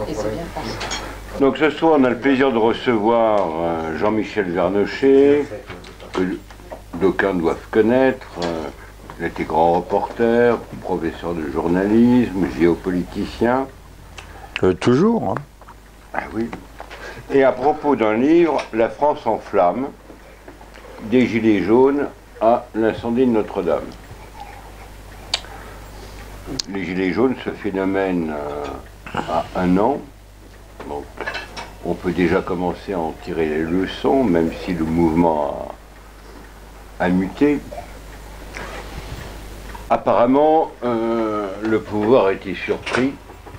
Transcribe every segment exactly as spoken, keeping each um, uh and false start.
Et c'est bien parti. Donc ce soir, on a le plaisir de recevoir euh, Jean-Michel Vernochet, que d'aucuns doivent connaître. Euh, il a été grand reporter, professeur de journalisme, géopoliticien. Euh, toujours. Hein. Ah oui. Et à propos d'un livre, La France en flammes, des Gilets jaunes à l'incendie de Notre-Dame. Les Gilets jaunes, ce phénomène euh, a un an. Donc, on peut déjà commencer à en tirer les leçons, même si le mouvement a, a muté. Apparemment, euh, le pouvoir a été surpris.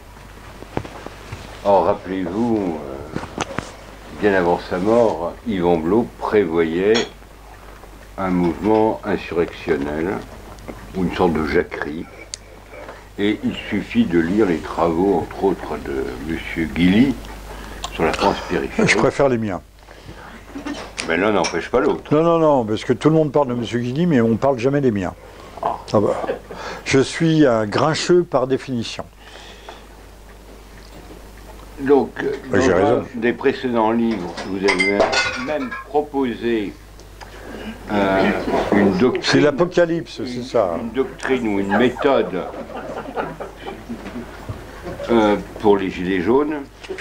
Or, rappelez-vous, euh, bien avant sa mort, Yvan Blot prévoyait un mouvement insurrectionnel, ou une sorte de jacquerie. Et il suffit de lire les travaux, entre autres, de M. Guilly sur la France périphérique. Je préfère les miens. Mais l'un n'empêche pas l'autre. Non, non, non, parce que tout le monde parle de M. Guilly, mais on ne parle jamais des miens. Ah bah, je suis un grincheux par définition. Donc, dans J'ai un raison. des précédents livres, vous avez même proposé euh, une doctrine. C'est l'apocalypse, c'est ça. Une doctrine ou une méthode euh, pour les Gilets jaunes.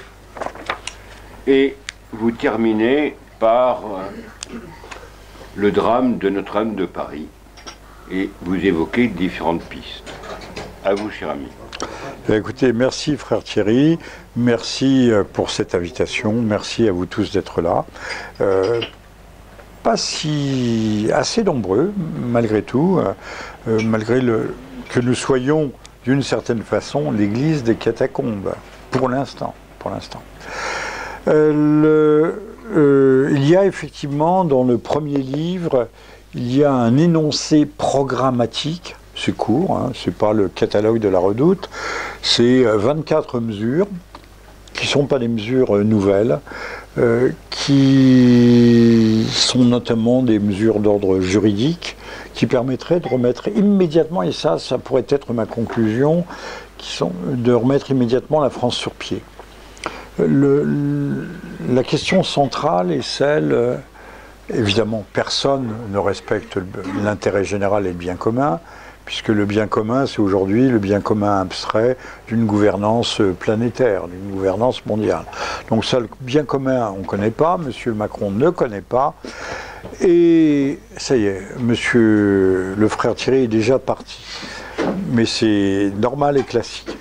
Et vous terminez par euh, le drame de Notre-Dame de Paris. Et vous évoquez différentes pistes. À vous, cher ami. Écoutez, merci frère Thierry, merci pour cette invitation, merci à vous tous d'être là. Euh, pas si assez nombreux, malgré tout, euh, malgré le, que nous soyons d'une certaine façon l'église des catacombes, pour l'instant. Pour l'instant. Euh, le, euh, il y a effectivement dans le premier livre, il y a un énoncé programmatique. C'est court, hein, c'est pas le catalogue de la Redoute, c'est vingt-quatre mesures, qui ne sont pas des mesures nouvelles, euh, qui sont notamment des mesures d'ordre juridique, qui permettraient de remettre immédiatement, et ça, ça pourrait être ma conclusion, qui sont de remettre immédiatement la France sur pied. Le, le, la question centrale est celle, euh, évidemment, personne ne respecte l'intérêt général et le bien commun, puisque le bien commun, c'est aujourd'hui le bien commun abstrait d'une gouvernance planétaire, d'une gouvernance mondiale. Donc ça, le bien commun, on ne connaît pas, M. Macron ne connaît pas, et ça y est, M. le frère Thierry est déjà parti. Mais c'est normal et classique.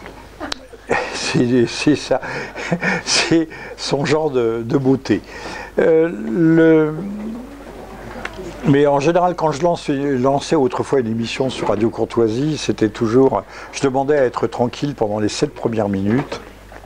C'est ça, c'est son genre de, de beauté. Euh, le... Mais en général, quand je lance, lançais autrefois une émission sur Radio Courtoisie, c'était toujours... Je demandais à être tranquille pendant les sept premières minutes.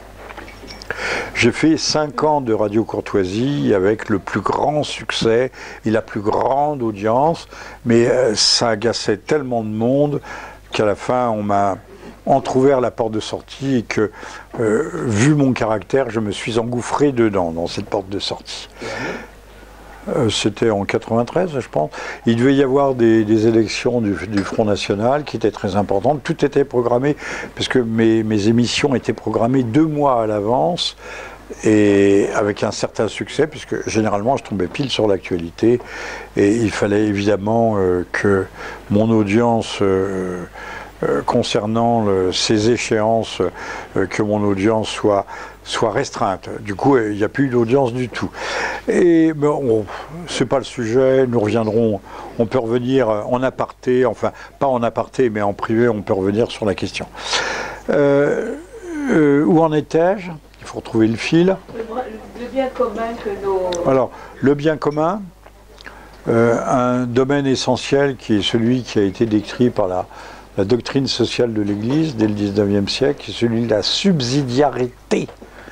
J'ai fait cinq ans de Radio Courtoisie avec le plus grand succès et la plus grande audience, mais euh, ça agaçait tellement de monde qu'à la fin, on m'a entrouvert la porte de sortie et que, euh, vu mon caractère, je me suis engouffré dedans, dans cette porte de sortie. Euh, C'était en quatre-vingt-treize, je pense. Il devait y avoir des, des élections du, du Front National qui étaient très importantes. Tout était programmé, parce que mes, mes émissions étaient programmées deux mois à l'avance, et avec un certain succès, puisque généralement je tombais pile sur l'actualité, et il fallait évidemment euh, que mon audience... Euh, Euh, concernant le, ces échéances, euh, que mon audience soit, soit restreinte. Du coup, il n'y a plus d'audience du tout. Et bon, c'est pas le sujet, nous reviendrons, on peut revenir en aparté, enfin, pas en aparté, mais en privé, on peut revenir sur la question. Euh, euh, où en étais-je? Il faut retrouver le fil. Le, le bien commun que nos... Alors, le bien commun, euh, un domaine essentiel qui est celui qui a été décrit par la La doctrine sociale de l'Église dès le dix-neuvième siècle, c'est celui de la subsidiarité.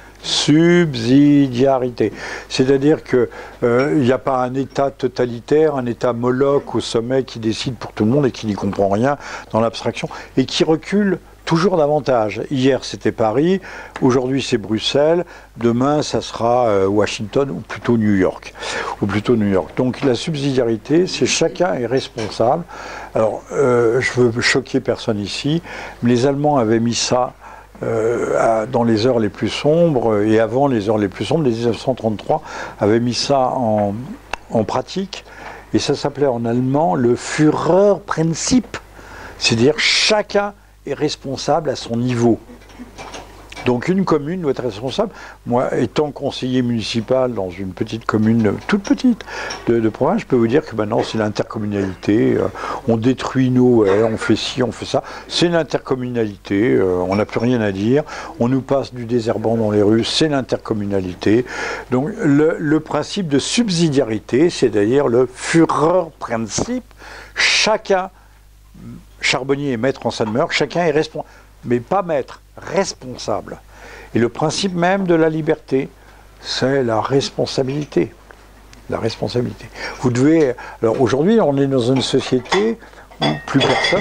Subsidiarité. C'est-à-dire qu'il n'y euh, a pas un État totalitaire, un État Moloch au sommet qui décide pour tout le monde et qui n'y comprend rien dans l'abstraction, et qui recule toujours davantage. Hier c'était Paris, aujourd'hui c'est Bruxelles, demain ça sera euh, Washington ou plutôt New York. Ou plutôt New York. Donc la subsidiarité, c'est chacun est responsable. Alors, euh, je veux choquer personne ici, mais les Allemands avaient mis ça euh, à, dans les heures les plus sombres, et avant les heures les plus sombres, dès mille neuf cent trente-trois, avait mis ça en, en pratique, et ça s'appelait en allemand le Führerprinzip, c'est-à-dire chacun est responsable à son niveau. Donc une commune doit être responsable. Moi, étant conseiller municipal dans une petite commune, toute petite, de, de province, je peux vous dire que maintenant c'est l'intercommunalité. Euh, on détruit nos haies, on fait ci, on fait ça. C'est l'intercommunalité, euh, on n'a plus rien à dire. On nous passe du désherbant dans les rues, c'est l'intercommunalité. Donc le, le principe de subsidiarité, c'est-à-dire le Führerprinzip, chacun, charbonnier et maître en Seine-Meurthe, chacun est responsable. Mais pas maître, responsable. Et le principe même de la liberté, c'est la responsabilité. La responsabilité. Vous devez... Alors aujourd'hui, on est dans une société où plus personne...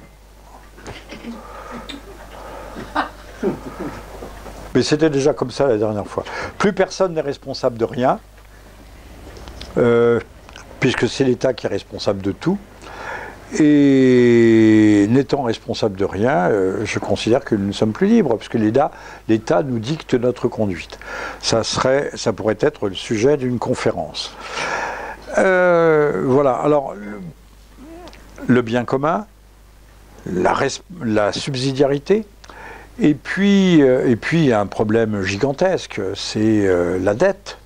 Mais c'était déjà comme ça la dernière fois. Plus personne n'est responsable de rien, euh, puisque c'est l'État qui est responsable de tout. Et n'étant responsable de rien, euh, je considère que nous ne sommes plus libres, parce que l'État nous dicte notre conduite. Ça, serait, ça pourrait être le sujet d'une conférence. Euh, voilà, alors, le, le bien commun, la, la subsidiarité, et puis, euh, et puis il y a un problème gigantesque, c'est euh, la dette.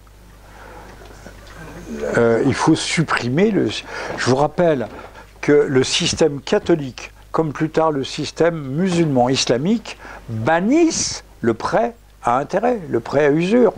Euh, il faut supprimer le... Je vous rappelle que le système catholique, comme plus tard le système musulman islamique, bannissent le prêt à intérêt, le prêt à usure.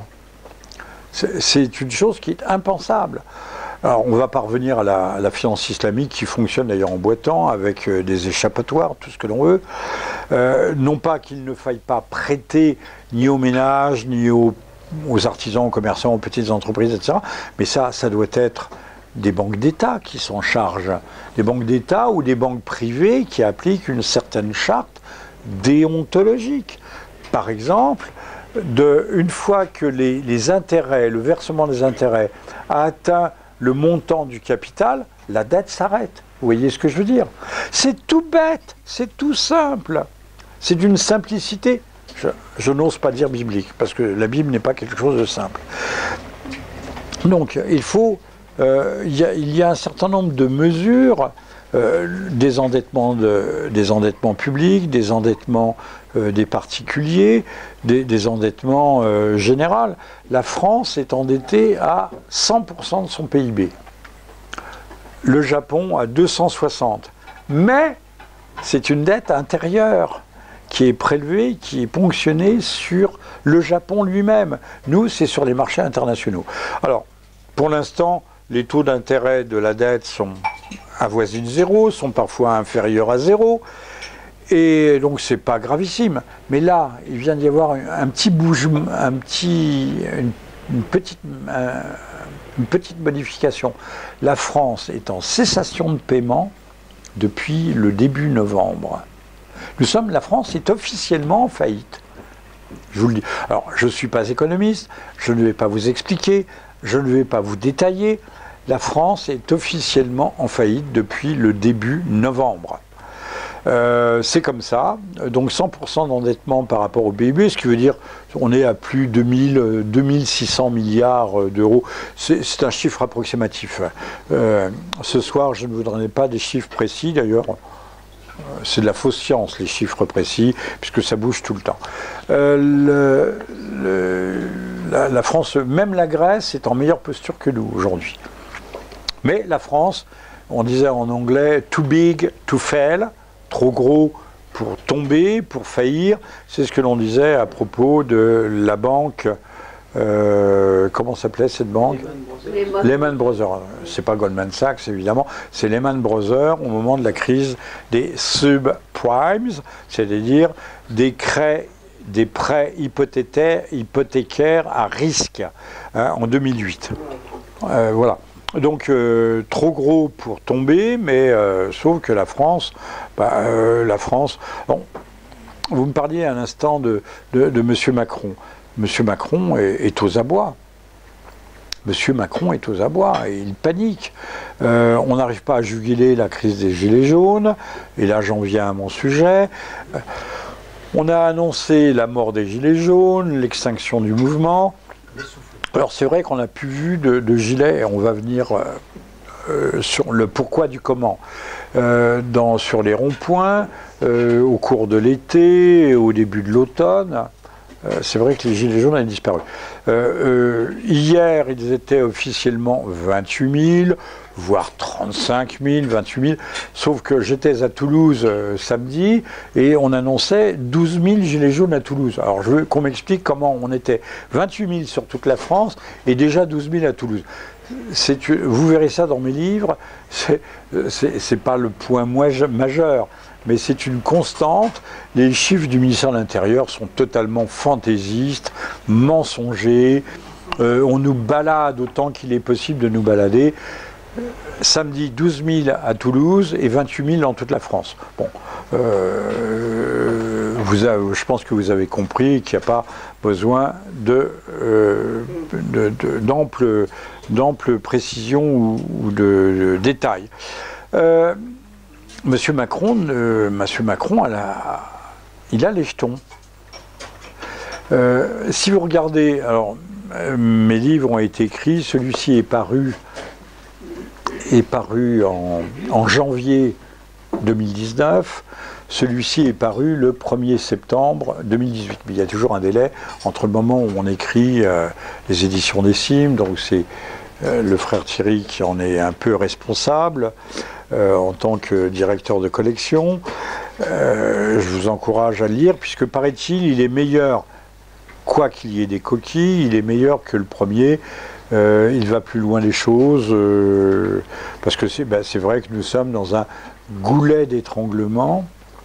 C'est une chose qui est impensable. Alors on va parvenir à la, à la finance islamique qui fonctionne d'ailleurs en boitant, avec euh, des échappatoires, tout ce que l'on veut. Euh, non pas qu'il ne faille pas prêter ni aux ménages, ni aux, aux artisans, aux commerçants, aux petites entreprises, et cetera. Mais ça, ça doit être des banques d'État qui s'en chargent, des banques d'État ou des banques privées qui appliquent une certaine charte déontologique. Par exemple, de, une fois que les, les intérêts, le versement des intérêts a atteint le montant du capital, la dette s'arrête. Vous voyez ce que je veux dire? C'est tout bête, c'est tout simple. C'est d'une simplicité, je, je n'ose pas dire biblique, parce que la Bible n'est pas quelque chose de simple. Donc, il faut... Euh, il, y a, il y a un certain nombre de mesures, euh, des, endettements de, des endettements publics, des endettements euh, des particuliers, des, des endettements euh, généraux. La France est endettée à cent pour cent de son P I B. Le Japon à deux cent soixante. Mais c'est une dette intérieure qui est prélevée, qui est ponctionnée sur le Japon lui-même. Nous, c'est sur les marchés internationaux. Alors, pour l'instant, les taux d'intérêt de la dette sont avoisinent zéro, sont parfois inférieurs à zéro, et donc c'est pas gravissime. Mais là, il vient d'y avoir un, un petit bougement, un petit, une, une, petite, un, une petite modification. La France est en cessation de paiement depuis le début novembre. Nous sommes, la France est officiellement en faillite. Je vous le dis. Alors, je ne suis pas économiste, je ne vais pas vous expliquer, je ne vais pas vous détailler. La France est officiellement en faillite depuis le début novembre. Euh, c'est comme ça, donc cent pour cent d'endettement par rapport au P I B, ce qui veut dire qu'on est à plus de deux mille six cents milliards d'euros. C'est un chiffre approximatif. Euh, ce soir, je ne vous donnerai pas des chiffres précis, d'ailleurs. C'est de la fausse science, les chiffres précis, puisque ça bouge tout le temps. Euh, le, le, la, la France, même la Grèce, est en meilleure posture que nous aujourd'hui. Mais la France, on disait en anglais « too big to fail », trop gros pour tomber, pour faillir. C'est ce que l'on disait à propos de la banque, euh, comment s'appelait cette banque? Lehman, Lehman Brothers. C'est pas Goldman Sachs, évidemment, c'est Lehman Brothers au moment de la crise des subprimes, c'est-à-dire des, des prêts hypothécaires, hypothécaires à risque, hein, en deux mille huit. Euh, voilà. Donc, euh, trop gros pour tomber, mais euh, sauf que la France, bah, euh, la France... Bon, vous me parliez à l'instant de, de, de M. Macron. M. Macron est, est aux abois. M. Macron est aux abois et il panique. Euh, on n'arrive pas à juguler la crise des Gilets jaunes, et là j'en viens à mon sujet. On a annoncé la mort des Gilets jaunes, l'extinction du mouvement. Alors c'est vrai qu'on n'a plus vu de, de gilets, et on va venir euh, euh, sur le pourquoi du comment. Euh, dans, sur les ronds-points, euh, au cours de l'été, au début de l'automne, euh, c'est vrai que les Gilets jaunes avaient disparu. Euh, euh, hier, ils étaient officiellement vingt-huit mille, voire trente-cinq mille, vingt-huit mille, sauf que j'étais à Toulouse euh, samedi et on annonçait douze mille Gilets jaunes à Toulouse. Alors je veux qu'on m'explique comment on était vingt-huit mille sur toute la France et déjà douze mille à Toulouse. Vous verrez ça dans mes livres, c'est pas le point majeur, mais c'est une constante. Les chiffres du ministère de l'Intérieur sont totalement fantaisistes, mensongers, euh, on nous balade autant qu'il est possible de nous balader. Samedi, douze mille à Toulouse et vingt-huit mille dans toute la France. Bon, euh, vous avez, je pense que vous avez compris qu'il n'y a pas besoin de, euh, de, de, d'amples d'amples précisions ou, ou de, de détails. Euh, Monsieur Macron, euh, Monsieur Macron, elle a, il a les jetons. Euh, si vous regardez, alors euh, mes livres ont été écrits, celui-ci est paru. est paru en, en janvier deux mille dix-neuf, celui-ci est paru le premier septembre deux mille dix-huit. Mais il y a toujours un délai entre le moment où on écrit euh, les éditions des Cimes, donc c'est euh, le frère Thierry qui en est un peu responsable euh, en tant que directeur de collection. Euh, je vous encourage à le lire, puisque paraît-il, il est meilleur, quoi qu'il y ait des coquilles, il est meilleur que le premier. Euh, il va plus loin les choses, euh, parce que c'est ben, c'est vrai que nous sommes dans un goulet d'étranglement.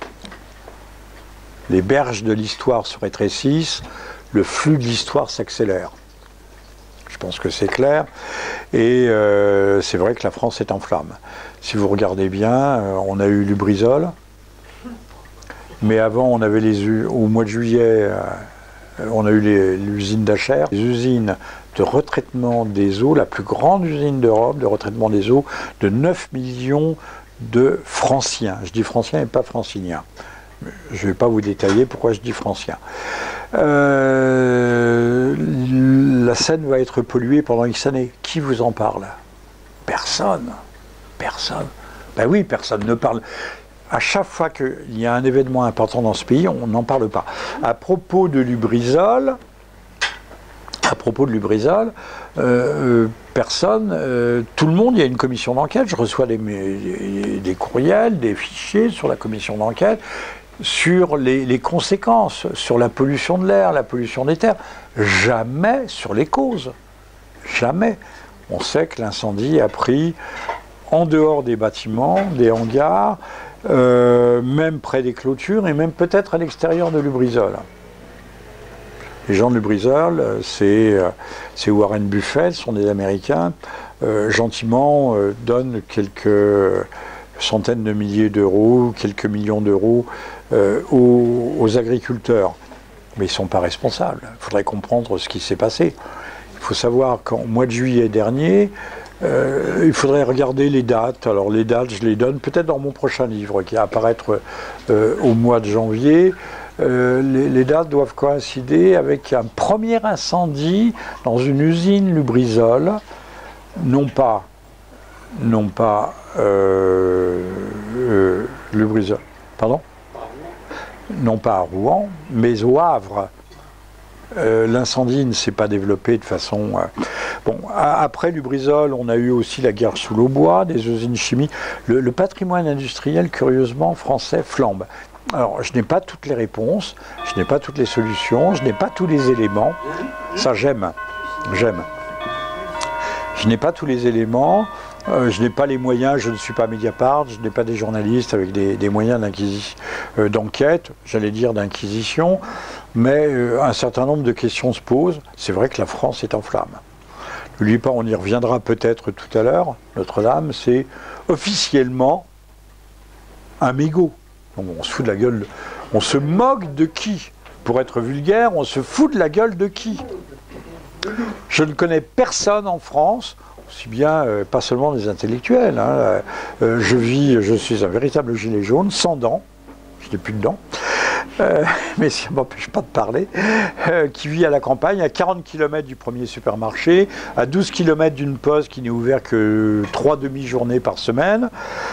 Les berges de l'histoire se rétrécissent, le flux de l'histoire s'accélère. Je pense que c'est clair. Et euh, c'est vrai que la France est en flammes. Si vous regardez bien, euh, on a eu Lubrizol, mais avant, on avait les au mois de juillet, euh, on a eu l'usine d'Achères, les usines de retraitement des eaux, la plus grande usine d'Europe de retraitement des eaux, de neuf millions de franciens. Je dis franciens et pas franciniens. Je ne vais pas vous détailler pourquoi je dis franciens. Euh, la Seine va être polluée pendant X années. Qui vous en parle? Personne. Personne. Ben oui, personne ne parle. À chaque fois qu'il y a un événement important dans ce pays, on n'en parle pas. À propos de Lubrizol, à propos de Lubrizol, euh, personne, euh, tout le monde, il y a une commission d'enquête, je reçois des, des, des courriels, des fichiers sur la commission d'enquête, sur les, les conséquences, sur la pollution de l'air, la pollution des terres, jamais sur les causes, jamais. On sait que l'incendie a pris en dehors des bâtiments, des hangars, euh, même près des clôtures et même peut-être à l'extérieur de Lubrizol. Les gens de Lubrizol, c'est Warren Buffett, ce sont des Américains, euh, gentiment euh, donnent quelques centaines de milliers d'euros, quelques millions d'euros euh, aux, aux agriculteurs. Mais ils ne sont pas responsables. Il faudrait comprendre ce qui s'est passé. Il faut savoir qu'en mois de juillet dernier, euh, il faudrait regarder les dates. Alors les dates, je les donne peut-être dans mon prochain livre qui va apparaître euh, au mois de janvier. Euh, les, les dates doivent coïncider avec un premier incendie dans une usine Lubrizol, non pas, non pas euh, euh, Lubrizol, pardon, non pas à Rouen, mais au Havre. Euh, L'incendie ne s'est pas développé de façon... Euh, bon, à, après Lubrizol, on a eu aussi la guerre sous l'Aubois, des usines chimiques. Le, le patrimoine industriel, curieusement, français flambe. Alors, je n'ai pas toutes les réponses, je n'ai pas toutes les solutions, je n'ai pas tous les éléments. Ça, j'aime. J'aime. Je n'ai pas tous les éléments, euh, je n'ai pas les moyens, je ne suis pas Mediapart, je n'ai pas des journalistes avec des, des moyens euh, d'enquête, j'allais dire d'inquisition, mais euh, un certain nombre de questions se posent. C'est vrai que la France est en flammes. N'oubliez pas, on y reviendra peut-être tout à l'heure, Notre-Dame, c'est officiellement un mégot. Donc on se fout de la gueule, on se moque de qui? Pour être vulgaire, on se fout de la gueule de qui? Je ne connais personne en France, aussi bien, euh, pas seulement des intellectuels, hein, euh, je vis, je suis un véritable gilet jaune, sans dents, je n'ai plus de dents, euh, mais ça ne m'empêche pas de parler, euh, qui vit à la campagne, à quarante kilomètres du premier supermarché, à douze kilomètres d'une poste qui n'est ouverte que trois demi-journées par semaine.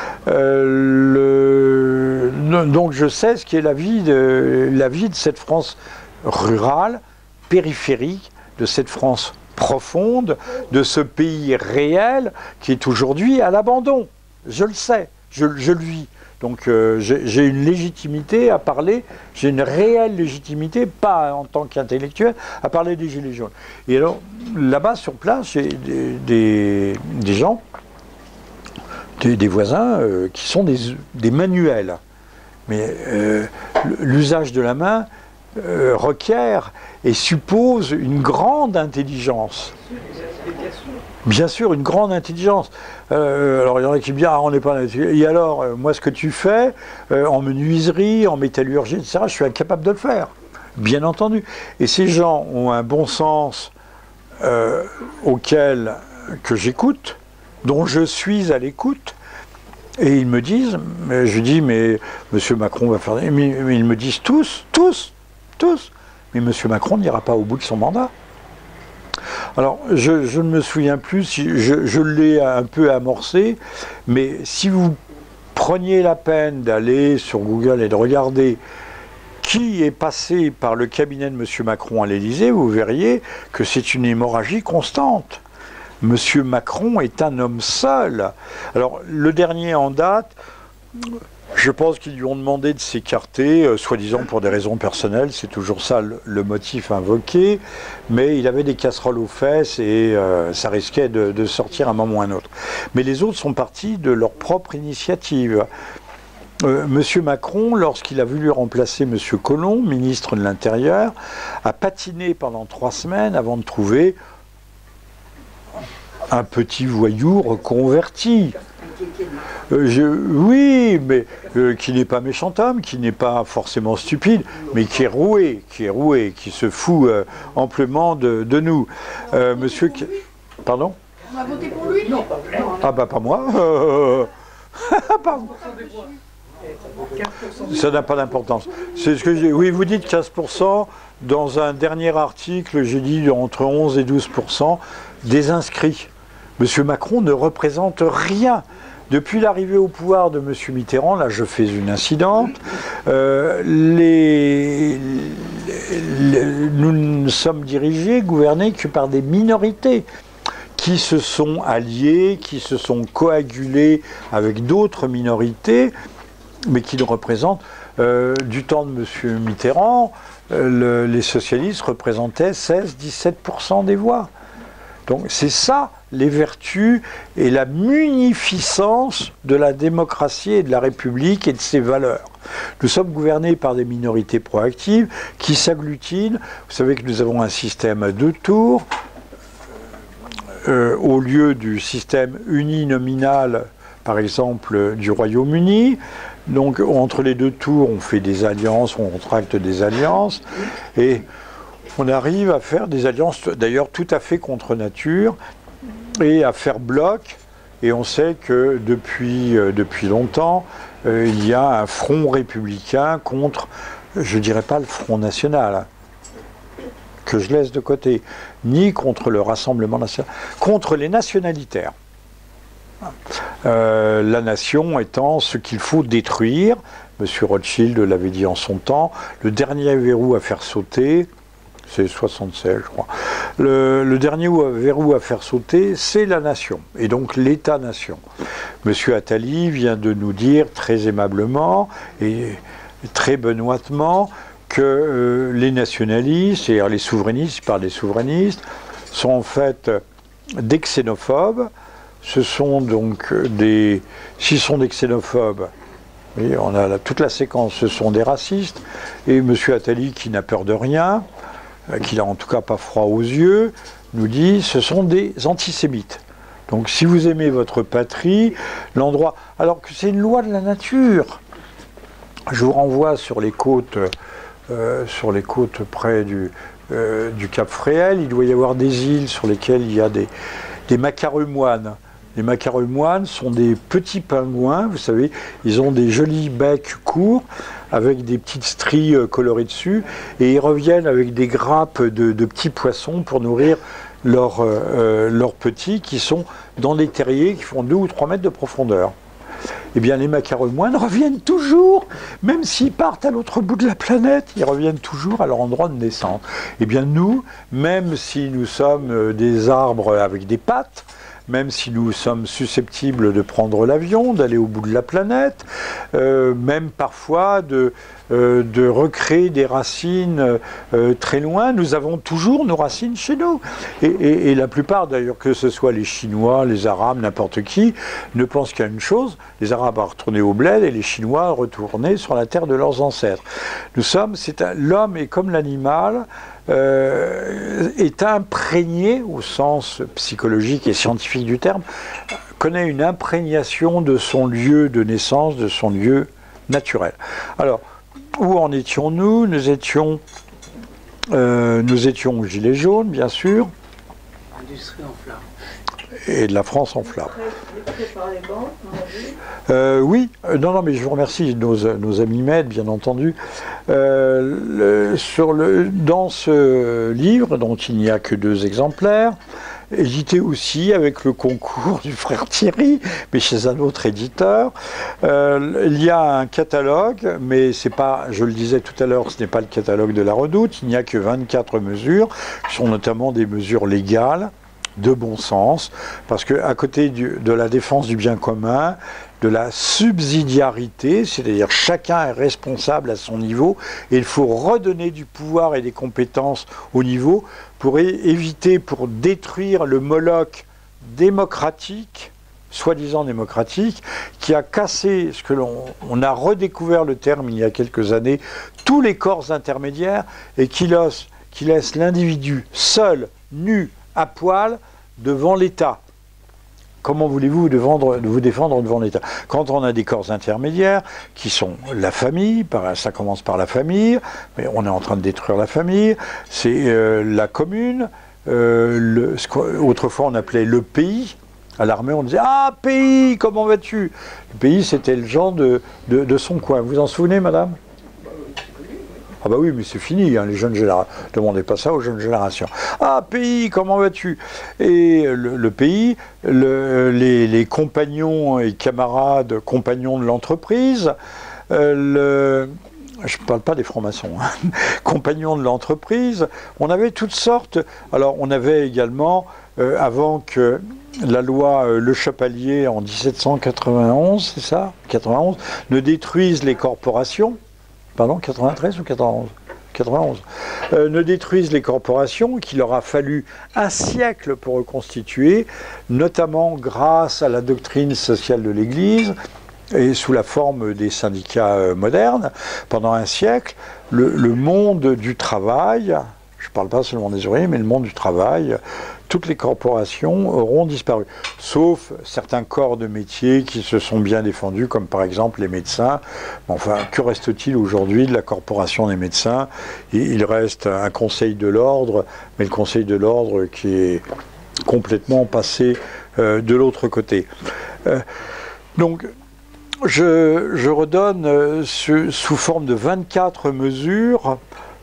Euh, le, donc je sais ce qu'est la vie de, la vie de cette France rurale, périphérique, de cette France profonde, de ce pays réel qui est aujourd'hui à l'abandon. Je le sais, je, je le vis. Donc euh, j'ai une légitimité à parler, j'ai une réelle légitimité, pas en tant qu'intellectuel, à parler des Gilets jaunes. Et alors, là-bas, sur place, j'ai des, des, des gens, des, des voisins, euh, qui sont des, des manuels. Mais euh, l'usage de la main euh, requiert et suppose une grande intelligence. Bien sûr, une grande intelligence. Euh, alors il y en a qui me disent, ah, on n'est pas intelligent. Et alors, euh, moi ce que tu fais, euh, en menuiserie, en métallurgie, et cetera, je suis incapable de le faire. Bien entendu. Et ces gens ont un bon sens euh, auquel que j'écoute, dont je suis à l'écoute, et ils me disent, mais je dis, mais M. Macron va faire... Mais, mais ils me disent tous, tous, tous, mais M. Macron n'ira pas au bout de son mandat. Alors, je, je ne me souviens plus, si je, je l'ai un peu amorcé, mais si vous preniez la peine d'aller sur Google et de regarder qui est passé par le cabinet de M. Macron à l'Élysée, vous verriez que c'est une hémorragie constante. M. Macron est un homme seul. Alors, le dernier en date... Je pense qu'ils lui ont demandé de s'écarter, euh, soi-disant pour des raisons personnelles, c'est toujours ça le, le motif invoqué, mais il avait des casseroles aux fesses et euh, ça risquait de, de sortir à un moment ou à un autre. Mais les autres sont partis de leur propre initiative. Euh, Monsieur Macron, lorsqu'il a voulu remplacer Monsieur Collomb, ministre de l'Intérieur, a patiné pendant trois semaines avant de trouver un petit voyou reconverti. Euh, je, oui, mais euh, qui n'est pas méchant homme, qui n'est pas forcément stupide, mais qui est roué, qui est roué, qui se fout euh, amplement de, de nous. Euh, monsieur... Qui... Pardon ? On a voté pour lui ? Non. Ah bah pas moi. Euh... Pardon. Ça n'a pas d'importance. C'est ce que j'ai. Oui, vous dites quinze pour cent. Dans un dernier article, j'ai dit entre onze et douze pour cent des inscrits. Monsieur Macron ne représente rien. Depuis l'arrivée au pouvoir de M. Mitterrand, là je fais une incidente, euh, les, les, nous ne sommes dirigés, gouvernés que par des minorités qui se sont alliées, qui se sont coagulées avec d'autres minorités, mais qui ne représentent, euh, du temps de M. Mitterrand, euh, le, les socialistes représentaient seize à dix-sept pour cent des voix. Donc c'est ça les vertus et la munificence de la démocratie et de la République et de ses valeurs. Nous sommes gouvernés par des minorités proactives qui s'agglutinent. Vous savez que nous avons un système à deux tours, euh, au lieu du système uninominal, par exemple, du Royaume-Uni. Donc entre les deux tours, on fait des alliances, on contracte des alliances, et on arrive à faire des alliances, d'ailleurs tout à fait contre nature, et à faire bloc. Et on sait que depuis, euh, depuis longtemps, euh, il y a un front républicain contre, je ne dirais pas le Front National, hein, que je laisse de côté, ni contre le Rassemblement National, contre les nationalitaires. Euh, la nation étant ce qu'il faut détruire, M. Rothschild l'avait dit en son temps, le dernier verrou à faire sauter, c'est soixante-seize, je crois. Le, le dernier verrou à faire sauter, c'est la nation, et donc l'État-nation. M. Attali vient de nous dire très aimablement et très benoîtement que euh, les nationalistes, c'est-à-dire les souverainistes, il parle des souverainistes, sont en fait des xénophobes. Ce sont donc des... S'ils sont des xénophobes, oui, on a la, toute la séquence, ce sont des racistes, et M. Attali, qui n'a peur de rien, qui n'a en tout cas pas froid aux yeux, nous dit ce sont des antisémites. Donc si vous aimez votre patrie, l'endroit... Alors que c'est une loi de la nature. Je vous renvoie sur les côtes, euh, sur les côtes près du, euh, du Cap Fréhel, il doit y avoir des îles sur lesquelles il y a des, des macaremoines. Les macareux moines sont des petits pingouins, vous savez, ils ont des jolis becs courts avec des petites stries colorées dessus et ils reviennent avec des grappes de, de petits poissons pour nourrir leurs, euh, leurs petits qui sont dans des terriers qui font deux ou trois mètres de profondeur. Eh bien, les macareux moines reviennent toujours, même s'ils partent à l'autre bout de la planète, ils reviennent toujours à leur endroit de naissance. Eh bien, nous, même si nous sommes des arbres avec des pattes, même si nous sommes susceptibles de prendre l'avion, d'aller au bout de la planète, euh, même parfois de, euh, de recréer des racines euh, très loin, nous avons toujours nos racines chez nous. Et, et, et la plupart, d'ailleurs, que ce soit les Chinois, les Arabes, n'importe qui, ne pensent qu'à une chose, les Arabes à retourner au bled et les Chinois à retourner sur la terre de leurs ancêtres. Nous sommes, c'est un, l'homme est comme l'animal, Euh, est imprégné, au sens psychologique et scientifique du terme, connaît une imprégnation de son lieu de naissance, de son lieu naturel. Alors, où en étions-nous? Nous étions, euh, nous étions aux Gilets jaunes, bien sûr. L'industrie en flammes. Et de la France en flammes. Les prêts par les banques, on a vu. Euh, oui, euh, non, non, mais je vous remercie, nos, nos amis m'aident, bien entendu. Euh, le, sur le, dans ce livre, dont il n'y a que deux exemplaires, édité aussi avec le concours du frère Thierry, mais chez un autre éditeur, euh, il y a un catalogue, mais c'est pas, je le disais tout à l'heure, ce n'est pas le catalogue de la Redoute, il n'y a que vingt-quatre mesures, qui sont notamment des mesures légales, de bon sens, parce qu'à côté du, de la défense du bien commun, de la subsidiarité, c'est-à-dire chacun est responsable à son niveau, et il faut redonner du pouvoir et des compétences au niveau pour é- éviter, pour détruire le Moloch démocratique, soi-disant démocratique, qui a cassé ce que l'on on a redécouvert le terme il y a quelques années, tous les corps intermédiaires, et qui laisse, qui laisse l'individu seul, nu, à poil, devant l'État. Comment voulez-vous défendre, vous défendre devant l'État? Quand on a des corps intermédiaires, qui sont la famille, ça commence par la famille, mais on est en train de détruire la famille, c'est euh, la commune, euh, le, ce qu'autrefois on appelait le pays. À l'armée, on disait « Ah, pays, comment vas-tu » Le pays, c'était le genre de, de, de son coin. Vous en souvenez, madame? Ah bah oui, mais c'est fini, hein, les jeunes générations. Ne demandez pas ça aux jeunes générations. Ah, pays, comment vas-tu? Et le, le pays, le, les, les compagnons et camarades, compagnons de l'entreprise, euh, le... je ne parle pas des francs-maçons, hein, compagnons de l'entreprise, on avait toutes sortes. Alors, on avait également, euh, avant que la loi euh, Le Chapelier en dix-sept cent quatre-vingt-onze, c'est ça, quatre-vingt-onze, ne détruise les corporations. Pardon, quatre-vingt-treize ou quatre-vingt-onze quatre-vingt-onze. Euh, ne détruisent les corporations, qu'il aura fallu un siècle pour reconstituer, notamment grâce à la doctrine sociale de l'Église et sous la forme des syndicats euh, modernes. Pendant un siècle, le, le monde du travail, je ne parle pas seulement des ouvriers, mais le monde du travail, toutes les corporations auront disparu, sauf certains corps de métier qui se sont bien défendus, comme par exemple les médecins. Enfin, que reste-t-il aujourd'hui de la corporation des médecins? Il reste un conseil de l'ordre, mais le conseil de l'ordre qui est complètement passé euh, de l'autre côté. Euh, donc, je, je redonne euh, ce, sous forme de vingt-quatre mesures.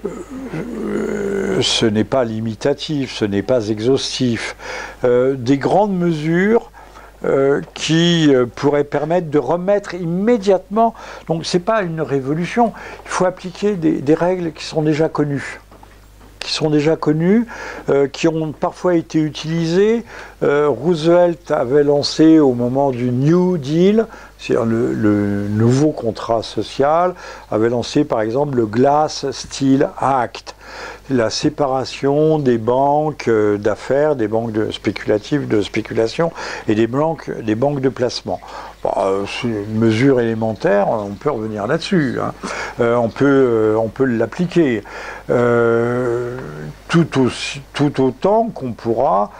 Euh, ce n'est pas limitatif, ce n'est pas exhaustif. Euh, des grandes mesures euh, qui euh, pourraient permettre de remettre immédiatement. Donc, ce n'est pas une révolution. Il faut appliquer des, des règles qui sont déjà connues. Qui sont déjà connues, euh, qui ont parfois été utilisées. Euh, Roosevelt avait lancé au moment du New Deal, c'est-à-dire le, le nouveau contrat social, avait lancé par exemple le Glass-Steagall Act, la séparation des banques euh, d'affaires, des banques de spéculatives, de spéculation, et des banques, des banques de placement. Bon, euh, c'est une mesure élémentaire, on peut revenir là-dessus, hein. euh, on peut, euh, on peut l'appliquer, euh, tout, aussi, tout autant qu'on pourra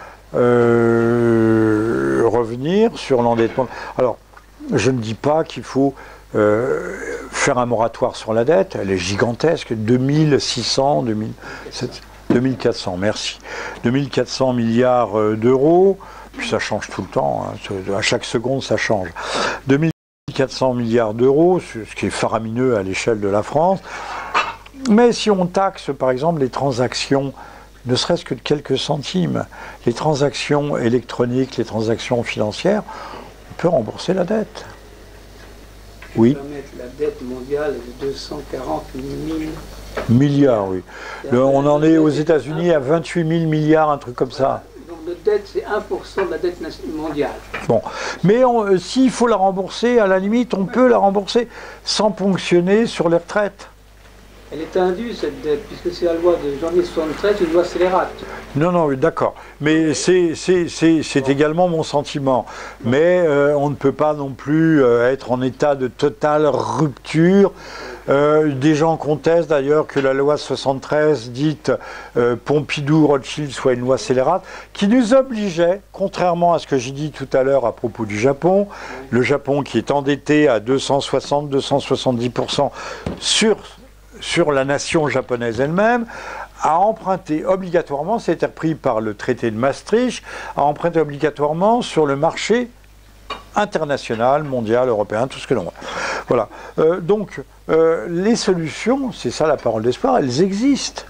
euh, revenir sur l'endettement. Alors, je ne dis pas qu'il faut euh, faire un moratoire sur la dette, elle est gigantesque, deux mille six cents, deux mille quatre cents, merci, deux mille quatre cents milliards d'euros, Puis ça change tout le temps, hein. À chaque seconde ça change. deux mille quatre cents milliards d'euros, ce qui est faramineux à l'échelle de la France. Mais si on taxe par exemple les transactions, ne serait-ce que de quelques centimes, les transactions électroniques, les transactions financières, on peut rembourser la dette. Oui. La dette mondiale est de deux cent quarante mille milliards, oui. Le, on en est aux États-Unis à vingt-huit mille milliards, un truc comme ça. Donc notre dette, c'est un pour cent de la dette mondiale. Bon, mais euh, s'il faut la rembourser, à la limite, on peut la rembourser sans ponctionner sur les retraites. Elle est indue, cette dette, puisque c'est la loi de janvier soixante-treize, une loi scélérate. Non, non, d'accord. Mais c'est également mon sentiment. Mais euh, on ne peut pas non plus euh, être en état de totale rupture. Euh, des gens contestent d'ailleurs que la loi soixante-treize, dite euh, Pompidou-Rothschild, soit une loi scélérate, qui nous obligeait, contrairement à ce que j'ai dit tout à l'heure à propos du Japon, le Japon qui est endetté à deux cent soixante à deux cent soixante-dix pour cent sur... sur la nation japonaise elle-même, à emprunter obligatoirement, c'était repris par le traité de Maastricht, à emprunter obligatoirement sur le marché international, mondial, européen, tout ce que l'on veut. Voilà. Euh, donc, euh, les solutions, c'est ça la parole d'espoir, elles existent.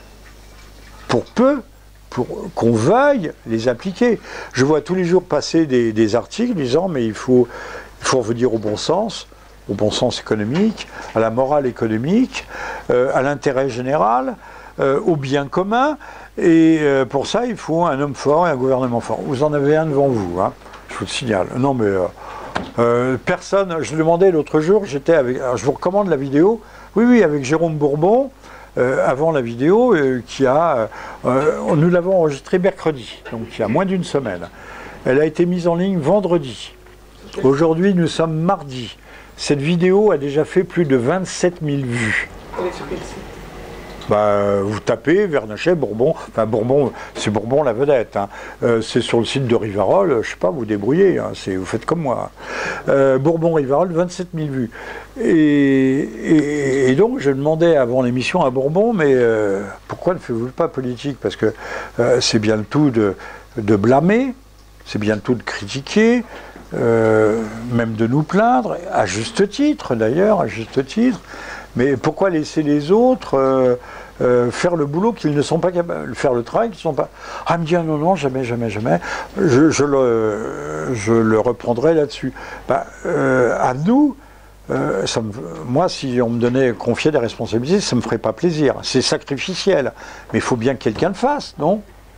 Pour peu, pour qu'on veuille les appliquer. Je vois tous les jours passer des, des articles disant, mais il faut, il faut revenir au bon sens, au bon sens économique, à la morale économique, euh, à l'intérêt général, euh, au bien commun. Et euh, pour ça, il faut un homme fort et un gouvernement fort. Vous en avez un devant vous, hein, je vous le signale. Non, mais euh, euh, personne. Je demandais l'autre jour, j'étais avec. Alors, je vous recommande la vidéo. Oui, oui, avec Jérôme Bourbon, euh, avant la vidéo, euh, qui a. Euh, nous l'avons enregistrée mercredi, donc il y a moins d'une semaine. Elle a été mise en ligne vendredi. Aujourd'hui, nous sommes mardi. Cette vidéo a déjà fait plus de vingt-sept mille vues. Elle est sur quel site? Bah, vous tapez Vernachet, Bourbon, enfin Bourbon, c'est Bourbon la vedette, hein. euh, c'est sur le site de Rivarol, je sais pas, vous débrouillez, hein, vous faites comme moi. Euh, Bourbon Rivarol, vingt-sept mille vues. Et, et, et donc je demandais avant l'émission à Bourbon, mais euh, pourquoi ne faites-vous pas politique? Parce que euh, c'est bien le tout de, de blâmer, c'est bien le tout de critiquer, euh, même de nous plaindre, à juste titre d'ailleurs, à juste titre. Mais pourquoi laisser les autres euh, euh, faire le boulot qu'ils ne sont pas capables, faire le travail qu'ils ne sont pas... Ah, me dire non, non, jamais, jamais, jamais. Je, je, le, je le reprendrai là-dessus. Bah, euh, à nous, euh, ça me, moi, si on me donnait, confier des responsabilités, ça ne me ferait pas plaisir. C'est sacrificiel. Mais il faut bien que quelqu'un le fasse, non ?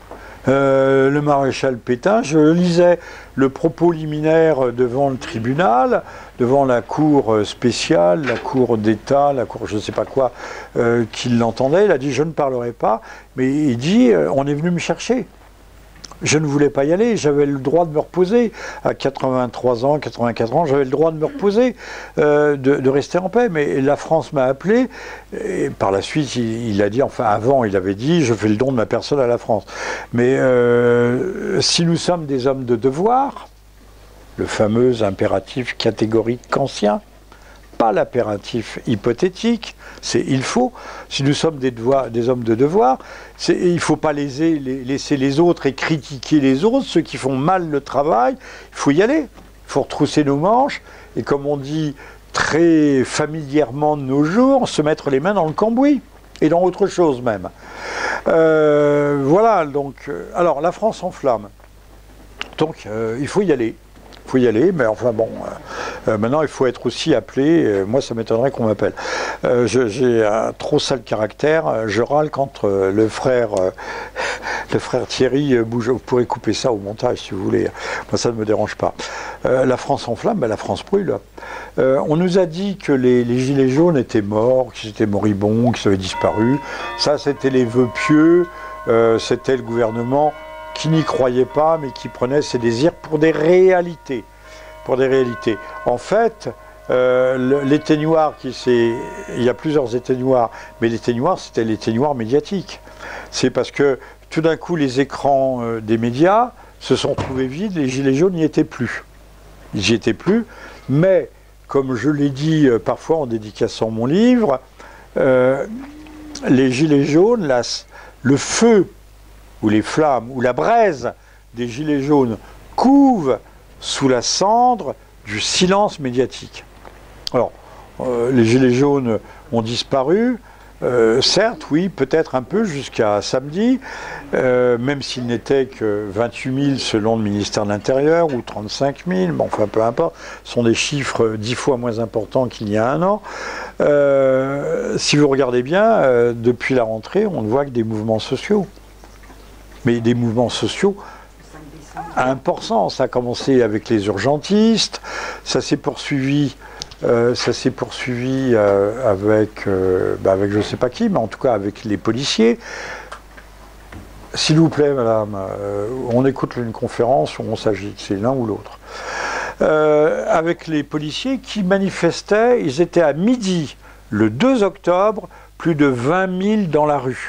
Euh, le maréchal Pétain, je lisais le propos liminaire devant le tribunal, devant la cour spéciale, la cour d'État, la cour je ne sais pas quoi, euh, qui l'entendait. Il a dit « je ne parlerai pas », mais il dit euh, « on est venu me chercher ». Je ne voulais pas y aller, j'avais le droit de me reposer. À quatre-vingt-trois ans, quatre-vingt-quatre ans, j'avais le droit de me reposer, euh, de, de rester en paix. Mais la France m'a appelé, et par la suite, il, il a dit, enfin avant, il avait dit, je fais le don de ma personne à la France. Mais euh, si nous sommes des hommes de devoir, le fameux impératif catégorique kantien, pas l'impératif hypothétique, c'est il faut. Si nous sommes des, devoirs, des hommes de devoir, il ne faut pas laisser les, laisser les autres et critiquer les autres, ceux qui font mal le travail. Il faut y aller, il faut retrousser nos manches et, comme on dit très familièrement de nos jours, se mettre les mains dans le cambouis et dans autre chose même. Euh, voilà, donc, euh, alors la France en flamme. Donc euh, il faut y aller. Il faut y aller, mais enfin bon, euh, euh, maintenant il faut être aussi appelé, euh, moi ça m'étonnerait qu'on m'appelle. Euh, J'ai un trop sale caractère, je râle quand euh, le frère euh, le frère Thierry euh, bouge, vous pourrez couper ça au montage si vous voulez, moi ça ne me dérange pas. Euh, la France en flamme, ben, la France brûle. Euh, on nous a dit que les, les gilets jaunes étaient morts, qu'ils étaient moribonds, qu'ils avaient disparu, ça c'était les vœux pieux, euh, c'était le gouvernement qui n'y croyait pas, mais qui prenait ses désirs pour des réalités. Pour des réalités. En fait, euh, l'éteignoir, qui c'est, il y a plusieurs éteignoirs, mais l'éteignoir, c'était l'éteignoir médiatique. C'est parce que tout d'un coup, les écrans euh, des médias se sont trouvés vides, les gilets jaunes n'y étaient plus. Ils n'y étaient plus, mais comme je l'ai dit euh, parfois en dédicaçant mon livre, euh, les gilets jaunes, la, le feu ou les flammes, ou la braise des gilets jaunes couvent sous la cendre du silence médiatique. Alors, euh, les gilets jaunes ont disparu, euh, certes, oui, peut-être un peu jusqu'à samedi, euh, même s'il n'était que vingt-huit mille selon le ministère de l'Intérieur, ou trente-cinq mille, bon, enfin peu importe, ce sont des chiffres dix fois moins importants qu'il y a un an. Euh, si vous regardez bien, euh, depuis la rentrée, on ne voit que des mouvements sociaux. Mais des mouvements sociaux à un pour cent. Ça a commencé avec les urgentistes, ça s'est poursuivi, euh, ça s'est poursuivi euh, avec, euh, bah avec je ne sais pas qui, mais en tout cas avec les policiers. S'il vous plaît, madame, euh, on écoute une conférence où on s'agite, c'est l'un ou l'autre. Euh, avec les policiers qui manifestaient, ils étaient à midi, le deux octobre, plus de vingt mille dans la rue.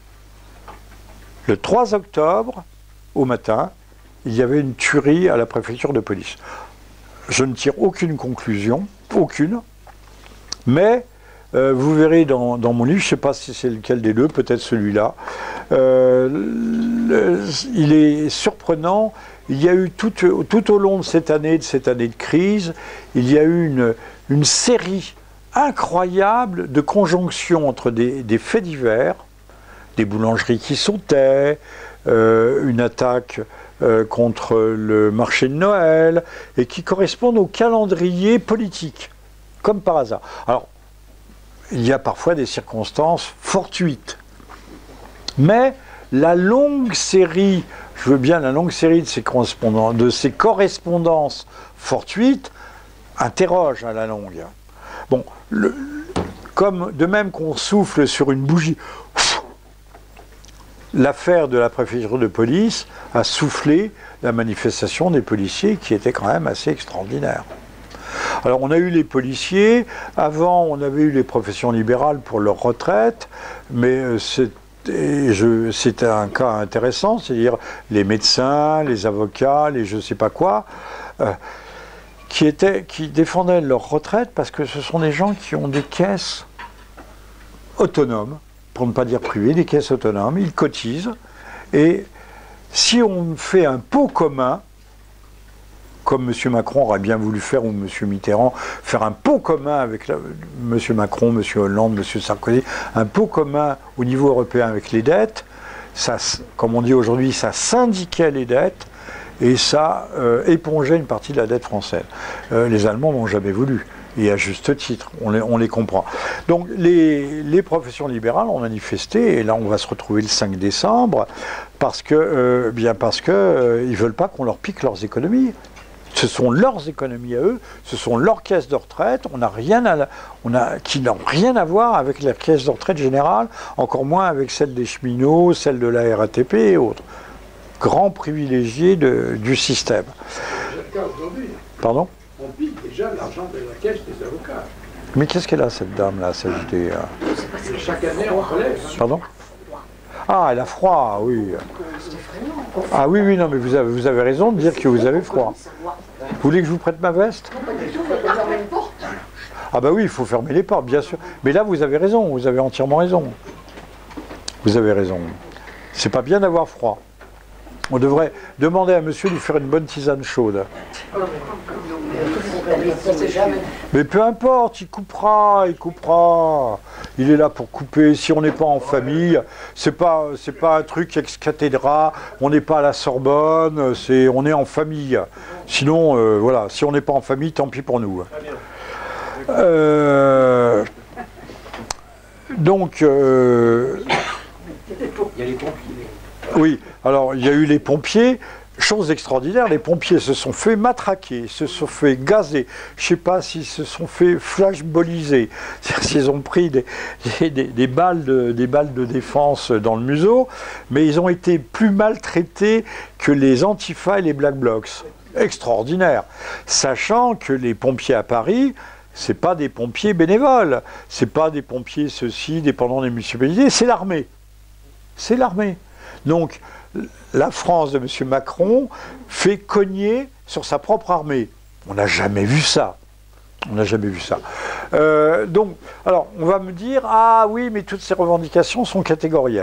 Le trois octobre, au matin, il y avait une tuerie à la préfecture de police. Je ne tire aucune conclusion, aucune, mais euh, vous verrez dans, dans mon livre, je ne sais pas si c'est lequel des deux, peut-être celui-là, euh, le, il est surprenant, il y a eu tout, tout au long de cette année, de cette année de crise, il y a eu une, une série incroyable de conjonctions entre des, des faits divers, des boulangeries qui sautaient, euh, une attaque euh, contre le marché de Noël, et qui correspondent au calendrier politique, comme par hasard. Alors, il y a parfois des circonstances fortuites, mais la longue série, je veux bien la longue série de ces correspondances, de ces correspondances fortuites, interroge à la longue. Bon, le, comme de même qu'on souffle sur une bougie, l'affaire de la préfecture de police a soufflé la manifestation des policiers qui était quand même assez extraordinaire. Alors on a eu les policiers, avant on avait eu les professions libérales pour leur retraite, mais c'était un cas intéressant, c'est-à-dire les médecins, les avocats, les je ne sais pas quoi, euh, qui, étaient, qui défendaient leur retraite parce que ce sont des gens qui ont des caisses autonomes, pour ne pas dire privées, des caisses autonomes, ils cotisent, et si on fait un pot commun, comme M. Macron aurait bien voulu faire, ou M. Mitterrand, faire un pot commun avec la, M. Macron, M. Hollande, M. Sarkozy, un pot commun au niveau européen avec les dettes, ça, comme on dit aujourd'hui, ça syndiquait les dettes, et ça euh, épongeait une partie de la dette française. Euh, les Allemands n'ont jamais voulu. Et à juste titre, on les, on les comprend. Donc les, les professions libérales ont manifesté, et là on va se retrouver le cinq décembre, parce que, euh, bien parce que euh, ils ne veulent pas qu'on leur pique leurs économies. Ce sont leurs économies à eux, ce sont leurs caisses de retraite, on a rien à, on a, qui n'ont rien à voir avec les caisses de retraite générales, encore moins avec celles des cheminots, celles de la R A T P et autres. Grands privilégiés de, du système. Pardon ? On pique déjà l'argent de la caisse des avocats. Mais qu'est-ce qu'elle a, cette dame-là, s'agiter Chaque année, on relève. Hein. Pardon ? Ah, elle a froid, oui. Ah oui, oui, non, mais vous avez, vous avez raison de dire que vous avez froid. Vous voulez que je vous prête ma veste ? Ah bah oui, il faut fermer les portes, bien sûr. Mais là, vous avez raison, vous avez entièrement raison. Vous avez raison. C'est pas bien d'avoir froid. On devrait demander à monsieur de lui faire une bonne tisane chaude. Mais peu importe, il coupera, il coupera. Il est là pour couper. Si on n'est pas en famille, c'est pas, c'est pas un truc ex cathedra. On n'est pas à la Sorbonne. C'est, on est en famille. Sinon, euh, voilà, si on n'est pas en famille, tant pis pour nous. Euh, donc, euh, il y a les pompiers. Oui, alors il y a eu les pompiers. Chose extraordinaire, les pompiers se sont fait matraquer, se sont fait gazer, je ne sais pas s'ils se sont fait flashballiser, c'est-à-dire s'ils ont pris des, des, des, balles de, des balles de défense dans le museau, mais ils ont été plus maltraités que les Antifa et les Black Blocs. Extraordinaire, sachant que les pompiers à Paris, ce n'est pas des pompiers bénévoles, ce n'est pas des pompiers ceux-ci dépendant des municipalités, c'est l'armée. C'est l'armée. Donc, la France de M. Macron fait cogner sur sa propre armée. On n'a jamais vu ça. On n'a jamais vu ça. Euh, donc, alors, on va me dire, ah oui, mais toutes ces revendications sont catégorielles.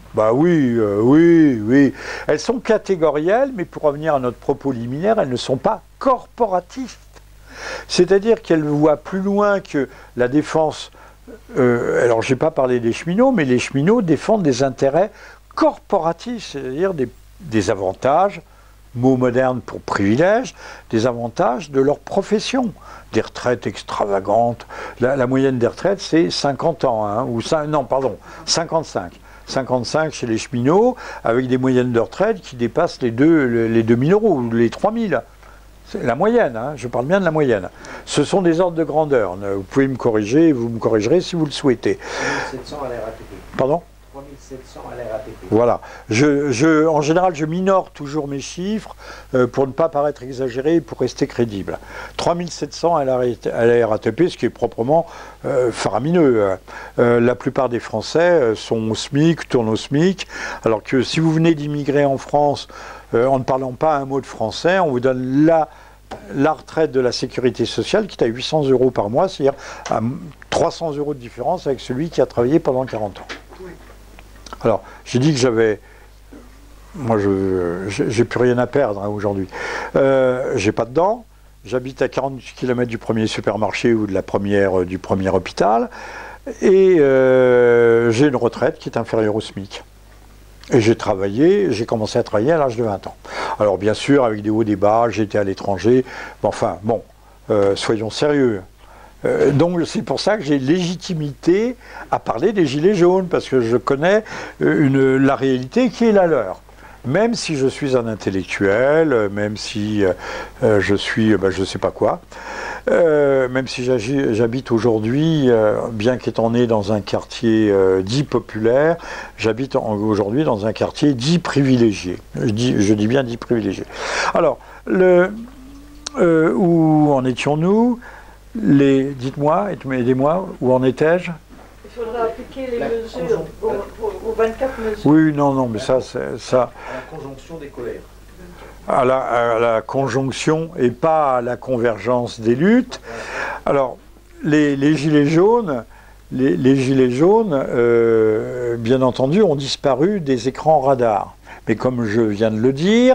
Bah oui, euh, oui, oui. Elles sont catégorielles, mais pour revenir à notre propos liminaire, elles ne sont pas corporatistes. C'est-à-dire qu'elles voient plus loin que la défense. Euh, alors, je n'ai pas parlé des cheminots, mais les cheminots défendent des intérêts corporatifs, c'est-à-dire des, des avantages, mot moderne pour privilèges, des avantages de leur profession. Des retraites extravagantes. La, la moyenne des retraites, c'est cinquante ans, hein, ou cinq, non, pardon, cinquante-cinq. cinquante-cinq chez les cheminots, avec des moyennes de retraite qui dépassent les, deux, les deux mille euros, ou les trois mille. C'est la moyenne, hein, je parle bien de la moyenne. Ce sont des ordres de grandeur. Vous pouvez me corriger, vous me corrigerez si vous le souhaitez. trois mille sept cents à la R A T P. Pardon ? trois mille sept cents à la R A T P. Voilà. Je, je, en général, je minore toujours mes chiffres euh, pour ne pas paraître exagéré et pour rester crédible. trois mille sept cents à la, à la R A T P, ce qui est proprement euh, faramineux. Euh, la plupart des Français sont au SMIC, tournent au SMIC, alors que si vous venez d'immigrer en France euh, en ne parlant pas un mot de français, on vous donne la, la retraite de la sécurité sociale qui est à huit cents euros par mois, c'est-à-dire à trois cents euros de différence avec celui qui a travaillé pendant quarante ans. Alors, j'ai dit que j'avais... Moi, je j'ai plus rien à perdre hein, aujourd'hui. Euh, j'ai pas de dents. J'habite à quarante kilomètres du premier supermarché ou de la première, du premier hôpital. Et euh, j'ai une retraite qui est inférieure au SMIC. Et j'ai travaillé, j'ai commencé à travailler à l'âge de vingt ans. Alors, bien sûr, avec des hauts, des bas, j'étais à l'étranger. Enfin, bon, euh, soyons sérieux. Euh, donc c'est pour ça que j'ai légitimité à parler des Gilets jaunes, parce que je connais une, la réalité qui est la leur. Même si je suis un intellectuel, même si euh, je suis, ben, je ne sais pas quoi, euh, même si j'habite aujourd'hui, euh, bien qu'étant né dans un quartier euh, dit populaire, j'habite aujourd'hui dans un quartier dit privilégié. Je dis, je dis bien dit privilégié. Alors, le, euh, où en étions-nous ? Les, dites-moi, aidez-moi, où en étais-je ? Il faudra appliquer les mesures aux, aux vingt-quatre mesures. Oui, non, non, mais ça, c'est ça. À la conjonction des colères. À la, à la conjonction et pas à la convergence des luttes. Alors, les, les gilets jaunes, les, les gilets jaunes, euh, bien entendu, ont disparu des écrans radars. Mais comme je viens de le dire,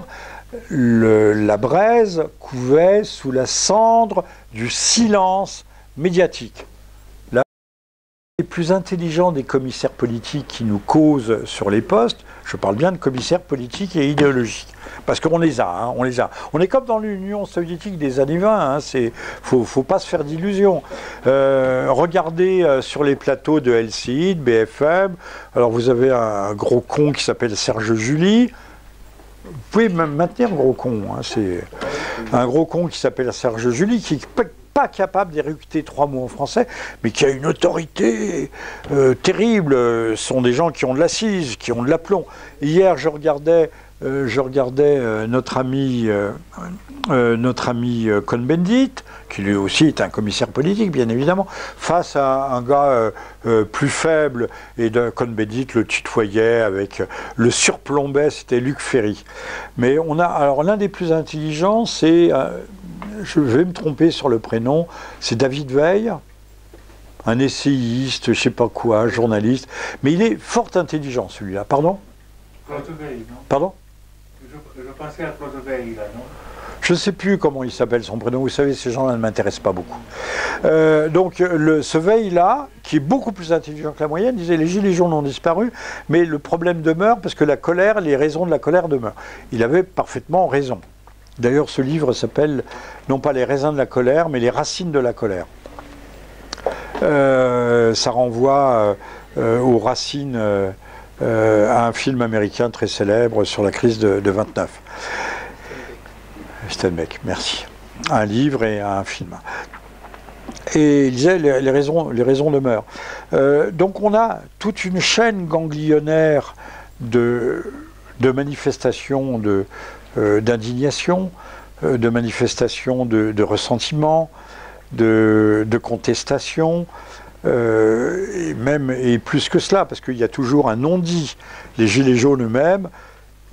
le, la braise couvait sous la cendre du silence médiatique. Là, les plus intelligents des commissaires politiques qui nous causent sur les postes, je parle bien de commissaires politiques et idéologiques, parce qu'on les a, hein, on les a. On est comme dans l'Union soviétique des années vingt, il hein, ne faut, faut pas se faire d'illusions. Euh, regardez euh, sur les plateaux de L C I, de B F M, alors vous avez un gros con qui s'appelle Serge July. Vous pouvez même maintenir gros con, hein, c'est un gros con qui s'appelle Serge July, qui n'est pas capable d'éructer trois mots en français, mais qui a une autorité euh, terrible. Ce sont des gens qui ont de l'assise, qui ont de l'aplomb. Hier, je regardais, euh, je regardais euh, notre ami, euh, euh, notre ami euh, Cohn-Bendit, qui lui aussi est un commissaire politique, bien évidemment, face à un gars euh, euh, plus faible, et de Cohn-Bendit le tutoyait avec euh, le surplombait, c'était Luc Ferry. Mais on a, alors l'un des plus intelligents, c'est, euh, je vais me tromper sur le prénom, c'est David Veil, un essayiste, je sais pas quoi, journaliste, mais il est fort intelligent celui-là. Pardon? Veil, non? Pardon? Je, je pensais à Veil, là, non? Je ne sais plus comment il s'appelle son prénom, vous savez, ces gens-là ne m'intéressent pas beaucoup. Euh, donc le, ce Veil-là, qui est beaucoup plus intelligent que la moyenne, disait les gilets jaunes ont disparu, mais le problème demeure parce que la colère, les raisons de la colère demeurent. Il avait parfaitement raison. D'ailleurs, ce livre s'appelle, non pas les raisins de la colère, mais les racines de la colère. Euh, ça renvoie euh, aux racines, euh, euh, à un film américain très célèbre sur la crise de, de vingt-neuf. Steinbeck, merci. Un livre et un film. Et il disait les, les, raisons, les raisons demeurent. Euh, donc on a toute une chaîne ganglionnaire de, de manifestations de, euh, d'indignation, euh, de manifestations de, de ressentiment, de, de contestation, euh, et même et plus que cela, parce qu'il y a toujours un non-dit. Les Gilets jaunes eux-mêmes,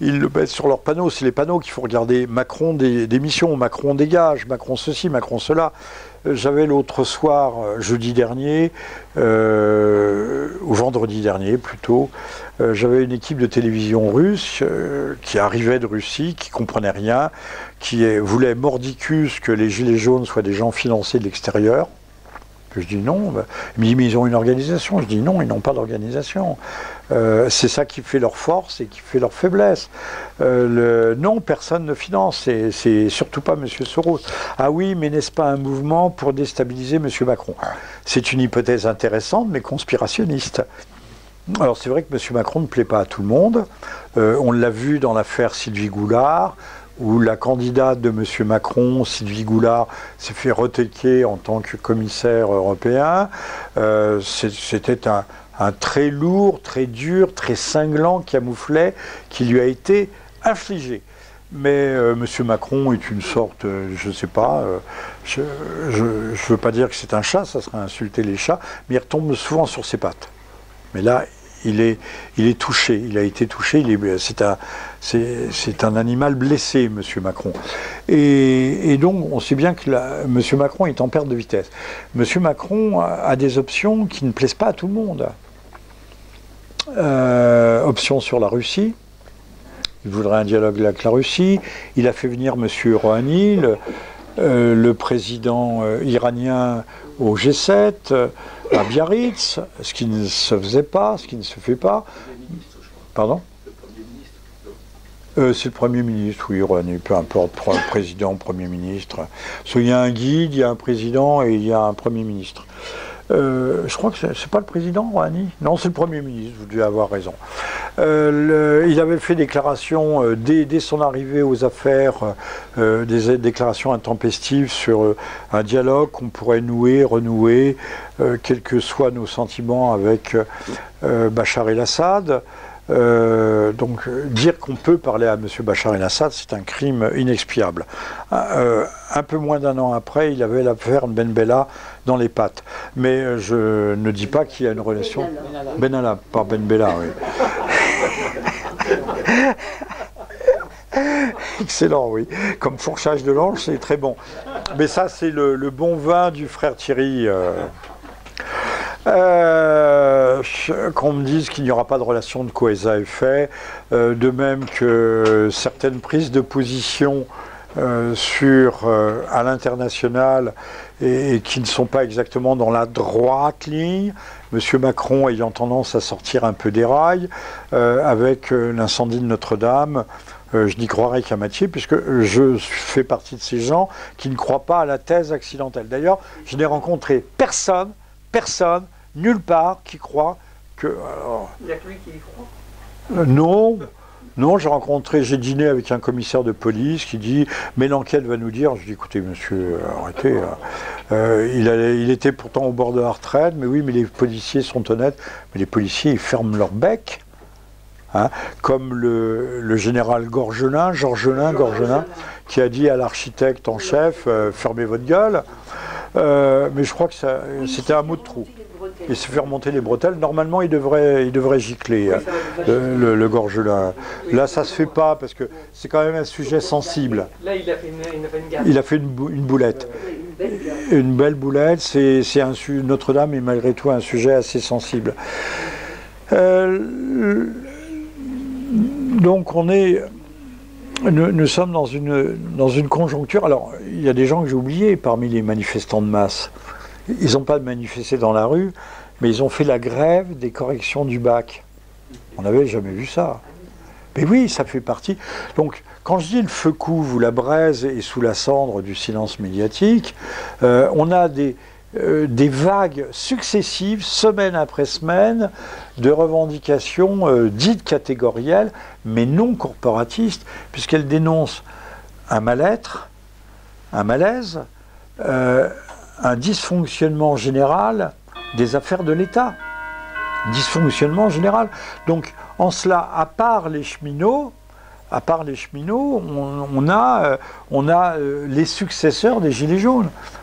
ils le mettent sur leurs panneaux. C'est les panneaux qu'il faut regarder. Macron des, démission, Macron dégage, Macron ceci, Macron cela. J'avais l'autre soir, jeudi dernier, euh, ou vendredi dernier plutôt, euh, j'avais une équipe de télévision russe euh, qui arrivait de Russie, qui comprenait rien, qui est, voulait mordicus que les gilets jaunes soient des gens financés de l'extérieur. Je dis non, bah, il me dit mais ils ont une organisation. Je dis non, ils n'ont pas d'organisation. Euh, c'est ça qui fait leur force et qui fait leur faiblesse. Euh, le, non, personne ne finance, c'est surtout pas M. Soros. Ah oui, mais n'est-ce pas un mouvement pour déstabiliser M. Macron? C'est une hypothèse intéressante, mais conspirationniste. Alors c'est vrai que M. Macron ne plaît pas à tout le monde. Euh, on l'a vu dans l'affaire Sylvie Goulard, où la candidate de M. Macron, Sylvie Goulard, s'est fait retéquer en tant que commissaire européen. Euh, C'était un, un très lourd, très dur, très cinglant camouflet qui lui a été infligé. Mais euh, M. Macron est une sorte, euh, je ne sais pas, euh, je ne veux pas dire que c'est un chat, ça serait insulter les chats, mais il retombe souvent sur ses pattes. Mais là, il est, il est touché, il a été touché, c'est un, c'est un animal blessé, M. Macron. Et, et donc, on sait bien que la, M. Macron est en perte de vitesse. M. Macron a, a des options qui ne plaisent pas à tout le monde. Euh, option sur la Russie. Il voudrait un dialogue avec la Russie. Il a fait venir M. Rouhani, le, euh, le président euh, iranien, au G sept, euh, à Biarritz, ce qui ne se faisait pas, ce qui ne se fait pas. Pardon ? Euh, c'est le Premier ministre, oui, Rouhani, peu importe, président, Premier ministre. Parce qu'il y a un guide, il y a un président et il y a un Premier ministre. Euh, je crois que c'est pas le président, Rouhani. Non, c'est le Premier ministre, vous devez avoir raison. Euh, le, il avait fait déclaration euh, dès, dès son arrivée aux affaires, euh, des déclarations intempestives sur euh, un dialogue qu'on pourrait nouer, renouer, euh, quels que soient nos sentiments avec euh, Bachar el-Assad. Euh, donc dire qu'on peut parler à M. Bachar el-Assad, c'est un crime inexpiable. Euh, un peu moins d'un an après, il avait l'affaire Ben Bella dans les pattes. Mais je ne dis pas qu'il y a une relation... Ben Allah, pas Ben Bella, oui. Excellent, oui. Comme fourchage de l'ange, c'est très bon. Mais ça, c'est le, le bon vin du frère Thierry... Euh... Euh, qu'on me dise qu'il n'y aura pas de relation de cause à effet, euh, de même que certaines prises de position euh, sur, euh, à l'international et, et qui ne sont pas exactement dans la droite ligne, M. Macron ayant tendance à sortir un peu des rails, euh, avec euh, l'incendie de Notre-Dame. Euh, je n'y croirais qu'à moitié, puisque je fais partie de ces gens qui ne croient pas à la thèse accidentelle. D'ailleurs, je n'ai rencontré personne Personne, nulle part, qui croit que... Alors, il n'y a que lui qui y croit. Euh, non, non, j'ai rencontré, j'ai dîné avec un commissaire de police qui dit « mais l'enquête va nous dire ». Je dis « écoutez, monsieur, arrêtez. Euh, il, allait, il était pourtant au bord de la retraite, mais oui, mais les policiers sont honnêtes. Mais les policiers, ils ferment leur bec. Hein, comme le, le général Gorgelin, Georgelin, Gorgelin, qui a dit à l'architecte en chef euh, « fermez votre gueule ». Euh, mais je crois que c'était un mot de trop. Il se fait remonter les bretelles. Normalement, il devrait, il devrait gicler, hein, le, le, le Gorgelin. Là, ça se fait pas parce que c'est quand même un sujet sensible. Là, il a fait une, une, une gaffe. Il a fait une, bou une boulette. Une belle boulette. C'est un Notre-Dame est malgré tout un sujet assez sensible. Euh, donc, on est... Nous, nous sommes dans une, dans une conjoncture. Alors, il y a des gens que j'ai oubliés parmi les manifestants de masse. Ils n'ont pas manifesté dans la rue, mais ils ont fait la grève des corrections du bac. On n'avait jamais vu ça. Mais oui, ça fait partie. Donc, quand je dis le feu couve ou la braise est sous la cendre du silence médiatique, euh, on a des, euh, des vagues successives, semaine après semaine, de revendications euh, dites catégorielles, mais non corporatistes, puisqu'elles dénoncent un mal-être, un malaise, euh, un dysfonctionnement général des affaires de l'État. Dysfonctionnement général. Donc, en cela, à part les cheminots, à part les cheminots, on, on a, euh, on a euh, les successeurs des Gilets jaunes.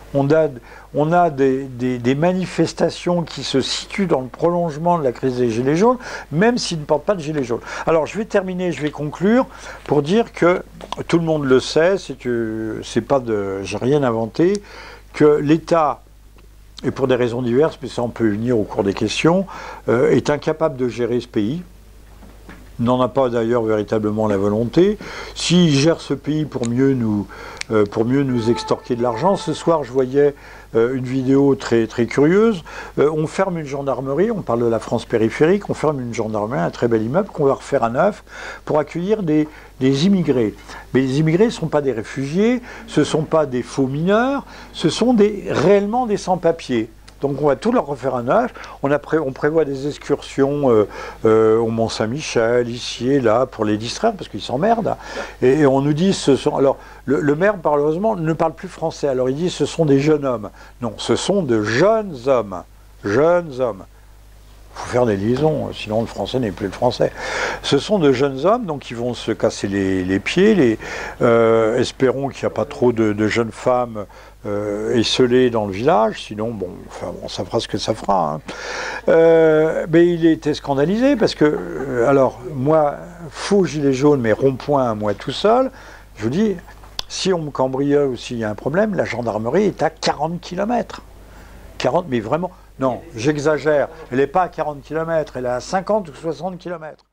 On a, on a des, des, des manifestations qui se situent dans le prolongement de la crise des Gilets jaunes, même s'ils ne portent pas de Gilets jaunes. Alors je vais terminer, je vais conclure pour dire que tout le monde le sait, c'est que c'est pas de, j'ai rien inventé, que l'État, et pour des raisons diverses, mais ça on peut y venir au cours des questions, euh, est incapable de gérer ce pays. Il n'en a pas d'ailleurs véritablement la volonté. S'il gère ce pays pour mieux nous, euh, pour mieux nous extorquer de l'argent, ce soir je voyais euh, une vidéo très, très curieuse. Euh, on ferme une gendarmerie, on parle de la France périphérique, on ferme une gendarmerie, un très bel immeuble qu'on va refaire à neuf pour accueillir des, des immigrés. Mais les immigrés ne sont pas des réfugiés, ce ne sont pas des faux mineurs, ce sont des, réellement des sans-papiers. Donc on va tout leur refaire à neuf. On, a pré on prévoit des excursions euh, euh, au Mont-Saint-Michel, ici et là, pour les distraire, parce qu'ils s'emmerdent. Et, et on nous dit, ce sont... Alors, le, le maire, malheureusement, ne parle plus français. Alors il dit, ce sont des jeunes hommes. Non, ce sont de jeunes hommes. Jeunes hommes. Il faut faire des liaisons, sinon le français n'est plus le français. Ce sont de jeunes hommes, donc ils vont se casser les, les pieds. Les, euh, espérons qu'il n'y a pas trop de, de jeunes femmes euh, esselées dans le village, sinon, bon, enfin, bon, ça fera ce que ça fera. Hein. Euh, mais il était scandalisé parce que, euh, alors, moi, faux gilet jaune, mais rond-point à moi tout seul, je vous dis, si on me cambriole ou s'il y a un problème, la gendarmerie est à quarante kilomètres. quarante, mais vraiment... Non, j'exagère. Elle n'est pas à quarante kilomètres, elle est à cinquante ou soixante kilomètres.